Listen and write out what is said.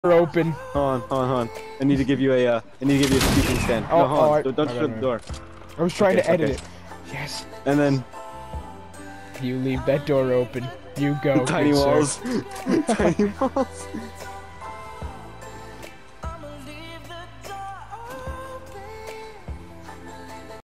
open. Hold on. I need to give you a speaking stand. No, hold on. Don't shut the door. I was trying to edit okay. it. Yes. And then You leave that door open. You go. tiny good sir. walls. Tiny walls.